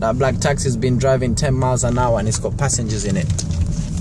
That black taxi's been driving 10 miles an hour and it's got passengers in it.